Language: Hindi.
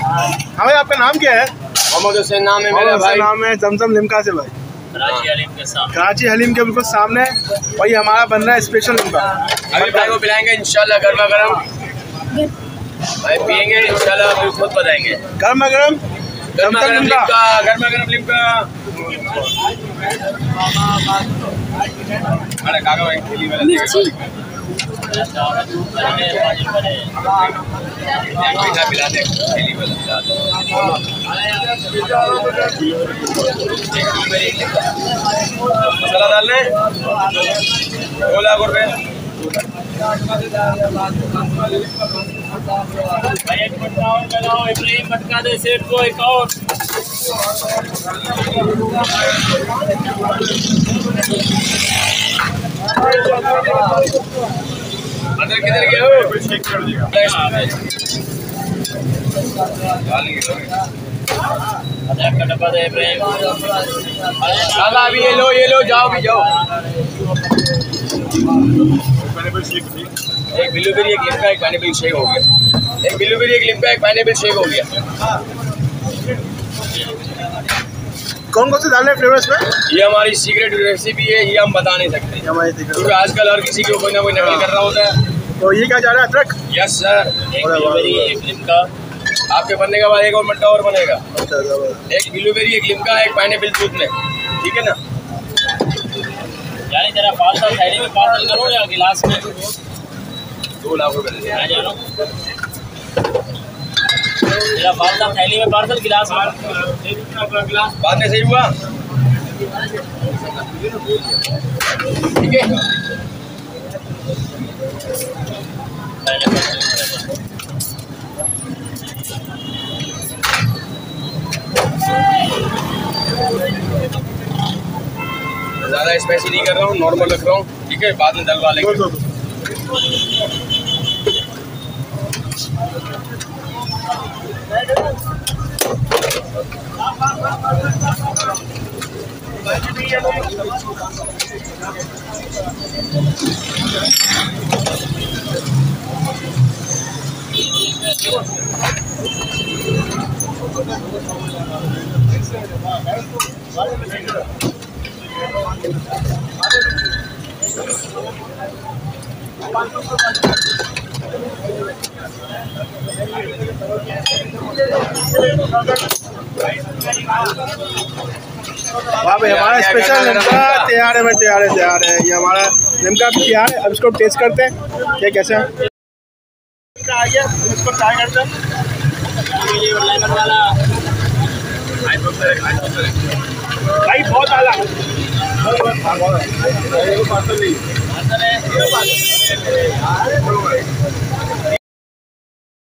हाँ भाई, आपका नाम क्या है? मोहम्मद हुसैन नाम है मेरा भाई। नाम है जमजम लिम्का से भाई। कराची हलीम के सामने, कराची हलीम के बिल्कुल सामने वही हमारा बन रहा है स्पेशल लिम्का। अभी भाई को पिलाएंगे इंशाल्लाह गर्मा गर्म, भाई पियेंगे इंशाल्लाह, अभी खुद बताएंगे। गर्मा गर्म गर्मा गर्म लिम्का, गर्मा गर्म लिम्का। अरे काका भाई थैली वाला पिला दे, थैली वाला मसाला डालना है 2 लाख रुपए। एक मटका और लगाओ, इब्राहिम मटका दे सेठ को एक और। अदरक किधर गया हो? अदरक का डब्बा दे इब्राहिम। काका अभी ये लो जाओ भी जाओ। एक ब्लूबेरी, एक लिम्का, एक पाइनएप्पल शेक हो गया। एक ब्लूबेरी, एक लिम्का, एक पाइनएप्पल शेक हो गया। कौन कौन से डालने फ्लेवर्स में? ये हमारी सीक्रेट रेसिपी है, ये हम बता नहीं सकते क्योंकि आजकल हर किसी को कोई ना कोई नकल कर रहा होता है। तो ये क्या जा रहा है? अदरक? Yes sir. एक ब्लूबेरी, एक लिम्का। आपके बनने के बाद एक और मटका और बनेगा। एक ब्लूबेरी, एक लिम्का, एक पाइनएप्पल दूध में, ठीक है ना? यानी जरा पार्सल थैली में पार्सल करो या गिलास में? 2 लाख रुपए दे। जानो जरा पार्सल थैली में, पार्सल गिलास में। बाद में सही हुआ, ठीक है? ज़्यादा स्पाइसी नहीं कर रहा हूँ, नॉर्मल रख रहा हूँ, ठीक है? बाद में डलवा लेंगे। वाह भाई, हमारा स्पेशल लिम्का तैयार है भाई, तैयार है। ये हमारा लिम्का भी तैयार है। अब इसको टेस्ट करते हैं ये कैसे है। आइए इसको ट्राई करते हैं। भाई बहुत आला